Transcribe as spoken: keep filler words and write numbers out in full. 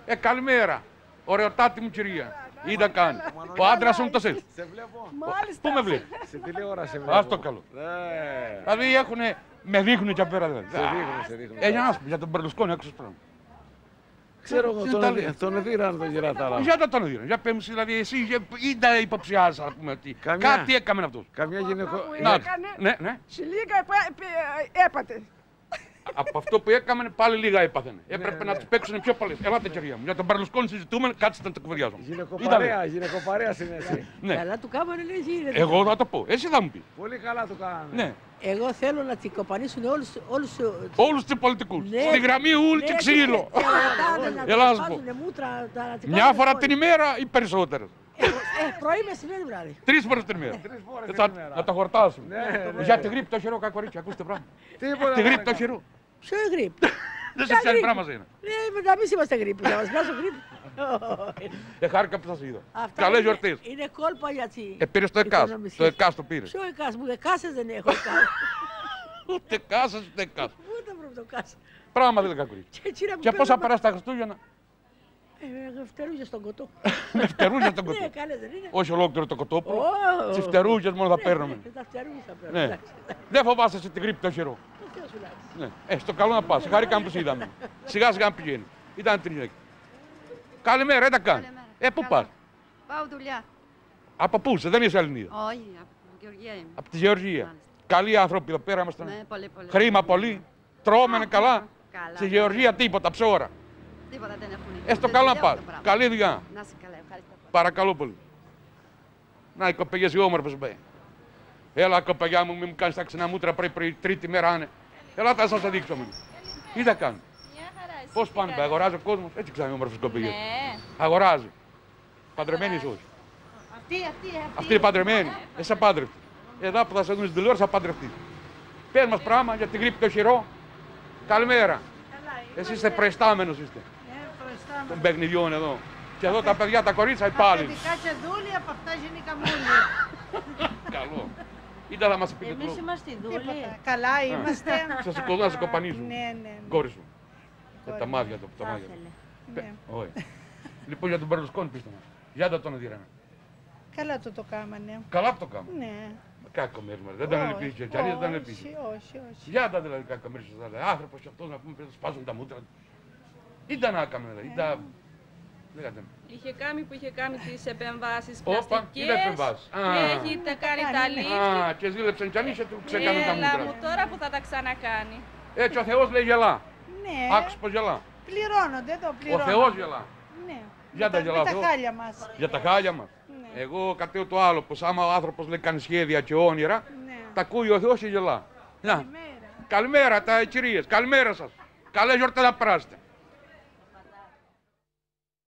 Ε, καλημέρα. Ωραιοτάτη μου κυρία. Είδα κάνει. Ο άντρας μου το σέλ. Σε βλέπω. Πού με βλέπει? Στην τηλεόραση βλέπω. Ας το καλό. Ναι. Δηλαδή έχουνε, με δείχνουν και απέρα δηλαδή. Σε δείχνουν, σε δείχνουν. Ε, για να σου πω, για τον Μπερλουσκόνη άκουσες πράγμα. Ξέρω εγώ, Τι τον τα εδι- λέει. τον εδίραν τον γυρατάρα. Για τα τον έδινε. Για πέμψη, δηλαδή εσύ ή τα υποψιάζεις, ας πούμε, ότι Καμιά. κάτι έκαμε αυτός. Καμιά γυναικό. Να, έκανε. ναι, ναι. Σε λίγα πα- πε- έπατε. Από αυτό που έκαμε πάλι λίγα έπαθαινε. Έπρεπε ναι. να του παίξουν πιο πολύ. Ελάτε, κυρία μου. Για τον Μπερλουσκόνη συζητούμε, κάτσε να το κουβεντιάζουμε. Γυναικοπαρέα, γυναικοπαρέα είναι εσύ. Ναι. Καλά του κάμανε, λέει, γίνεται. Εγώ θα το πω. Εσύ θα μου πει. Πολύ καλά του κάνανε. Ναι. Εγώ θέλω να την κοπανίσουν όλους, όλους, Όλου του πολιτικού. Ναι. Στη γραμμή ούλ και ξύλο. και ρωτάνε να Έλα, να τους σου πω. βάζουνε μούτρα, να- να τις Μια κάνουν φορά όλοι. την ημέρα ή περισσότερε. Ε, ε, πρωί, μεσημέρι, βράδυ. Τρει φορέ την ημέρα. Τρεις φορές Ε, την θα- ημέρα. Να τα χορτάσουμε. Ναι, ναι. Για τη γρήπη το χειρό, κακορίτσι, ακούστε πράγμα. Τίποτα. Τη δεν γρήπη το έκανα. χειρό. Ποιο είναι γρήπη? Δεν σε πιάνει πράγμα είναι. Ναι, να μην είμαστε γρήπη, να μας πιάσουν γρήπη. Ε, χάρηκα που σα είδα. Αυτά Καλέ είναι- γιορτέ. Είναι κόλπα γιατί. Ε, πήρε το ΕΚΑΣ. οικονομισίες. Το ΕΚΑΣ το πήρε. Ποιο εκάς μου, εκάσες δεν έχω εκάς. Ούτε ΕΚΑΣ, ούτε ΕΚΑΣ. Πού τα βρω το εκάς. Πράγμα δεν είναι κακορίτσι. Και έτσι να μου Και παίρνουν- πόσα περάσει τα Χριστούγεννα. Ε, φτερούγια στον κοτό. Με φτερούγια τον Ναι, κοτό. καλέ δεν είναι. Όχι ολόκληρο το κοτόπουλο. Ω, Τι φτερούγε μόνο θα ναι, παίρνουμε. ναι, Τα φτερούγια θα παίρνουμε. Ναι. εντάξει. Δεν φοβάσαι σε τη γρήπη το χειρό. Το Θεός σου λάξει. Ναι. Ε, στο καλό να πα. Χάρηκα που σε είδαμε. Σιγά σιγά πηγαίνει. Ήταν την γυναίκα. Καλημέρα, ε, τα κάνει. Καλημέρα. Ε, πού Καλά. πα. Πάω δουλειά. Από πού είσαι, δεν είσαι Ελληνίδα. Όχι, από Γεωργία είμαι. Από τη Γεωργία. Μάλιστα. Καλοί άνθρωποι εδώ πέρα είμαστε. Ναι, πολύ, πολύ. Χρήμα πολύ. Τρώμενε καλά. Καλά. Στη Γεωργία τίποτα, ψώρα. Τίποτα δεν έχουν. Ε, στο Δεν καλό να δουλεύω πα. το πράγμα. Καλή δουλειά. Να είσαι καλά, ευχαριστώ πολύ. Παρακαλώ πολύ. Να, οι κοπελιές οι όμορφες μπαι. Έλα, κοπελιά μου, μην μου κάνεις τα ξινά μούτρα πρωί, πρωί, τρίτη μέρα είναι. Έλα, θα σας τα δείξω μου. Τι θα κάνει. Μια χαρά, εσύ Πώς τι πάνε, κάνεις? αγοράζει ο κόσμος. Έτσι ξέρουν οι όμορφες κοπελιές. Ναι. Αγοράζει. Παντρεμένη είσαι όχι. Αυτή, αυτή, αυτή. Αυτή είναι παντρεμένη. Εσύ απάντρευτη. Εδώ που θα σε δουν στην τηλεόραση θα παντρευτεί. Πες μας πράγμα για την γρήπη το χειρό. Καλημέρα. Εσείς είστε προϊστάμενος είστε. Των παιχνιδιών εδώ. Και εδώ τα παιδιά, τα κορίτσια, οι πάλι. Παιδικά και δούλοι, από αυτά γεννήκαμε όλοι. Καλό. Είτε θα μας πείτε Εμείς το. είμαστε δούλοι. Τίποτα. Καλά είμαστε. Σας σηκωθούν να σε κοπανίσουν. Ναι, ναι, ναι. Κόρη σου. Με Κόρη τα μου. μάτια του. Τα Θα μάτια του. ήθελε. Ναι. Όχι. Λοιπόν για τον Μπερλουσκόνη πείστε μας. Για τα τον εδίρανε. Καλά το το κάμανε. Καλά που το κάνουμε. Ναι. Κάκο μέρμα. Δεν τον ελπίζει. Και δεν τον όχι, ελπίζει. όχι, όχι. Για τα δηλαδή κάκο μέρμα. Άνθρωπος και αυτός να πούμε πρέπει να σπάσουν τα μούτρα του. Ήταν να έκαμε δηλαδή. Ήταν. Λέγατε. Είχε κάνει που είχε κάνει τις επεμβάσεις Όπα, πλαστικές. είναι επεμβάσεις. Α. Έχει τα κάνει τα λίφτη. Α, και ζήλεψαν κι αν είσαι του ξεκάνουν τα Έλα μούτρα. μου τώρα που θα τα ξανακάνει. Έτσι ο Θεός λέει γελά. Ναι. Άκουσες πως γελά. Πληρώνονται εδώ, Ο πληρώνονται. Θεός γελά. Ναι. Για Με τα τα- γελά με τα αυτό. χάλια μας. Για τα χάλια μας. Ναι. Εγώ κατέω το άλλο, πως άμα ο άνθρωπος λέει κάνει σχέδια και όνειρα, Ναι. τα ακούει ο Θεός και γελά. Να. Καλημέρα. Καλημέρα τα κυρίες, καλημέρα σας. Καλές γιορτές να περάσετε.